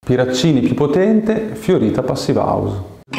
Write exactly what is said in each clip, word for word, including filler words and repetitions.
Piraccini più potente, Fiorita Passive House.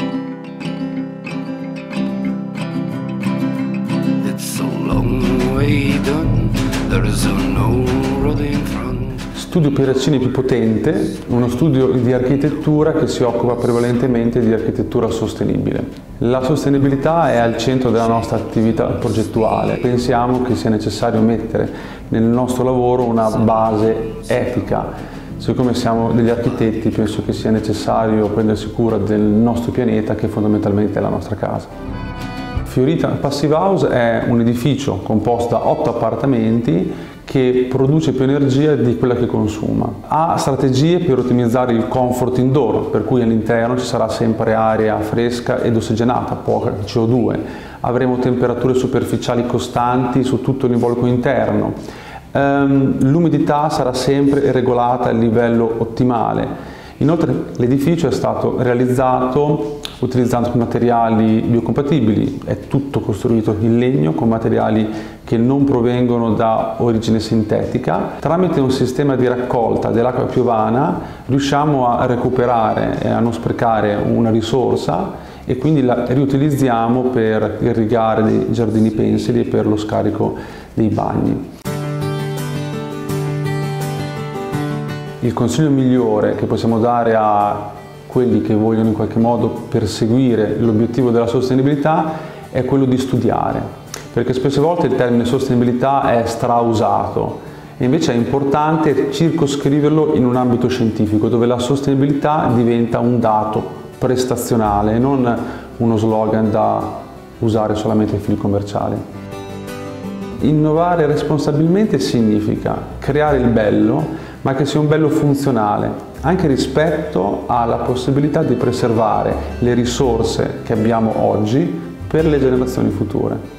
Studio Piraccini più potente, uno studio di architettura che si occupa prevalentemente di architettura sostenibile. La sostenibilità è al centro della nostra attività progettuale. Pensiamo che sia necessario mettere nel nostro lavoro una base etica. Siccome siamo degli architetti, penso che sia necessario prendersi cura del nostro pianeta, che fondamentalmente è la nostra casa. Fiorita Passive House è un edificio composto da otto appartamenti che produce più energia di quella che consuma. Ha strategie per ottimizzare il comfort indoor, per cui all'interno ci sarà sempre aria fresca ed ossigenata, poca C O due. Avremo temperature superficiali costanti su tutto l'involucro interno. L'umidità sarà sempre regolata a livello ottimale. Inoltre l'edificio è stato realizzato utilizzando materiali biocompatibili, è tutto costruito in legno con materiali che non provengono da origine sintetica. Tramite un sistema di raccolta dell'acqua piovana riusciamo a recuperare e a non sprecare una risorsa e quindi la riutilizziamo per irrigare dei giardini pensili e per lo scarico dei bagni. Il consiglio migliore che possiamo dare a quelli che vogliono in qualche modo perseguire l'obiettivo della sostenibilità è quello di studiare, perché spesse volte il termine sostenibilità è strausato e invece è importante circoscriverlo in un ambito scientifico dove la sostenibilità diventa un dato prestazionale e non uno slogan da usare solamente ai fini commerciali. Innovare responsabilmente significa creare il bello, ma che sia un bello funzionale, anche rispetto alla possibilità di preservare le risorse che abbiamo oggi per le generazioni future.